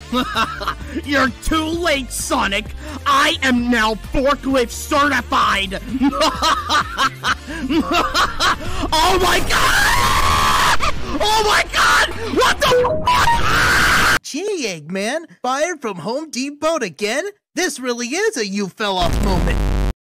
You're too late, Sonic. I am now Forklift Certified. Oh my god! Oh my god! What the fuck? Gee, Eggman, fired from Home Depot again? This really is a you fell off moment.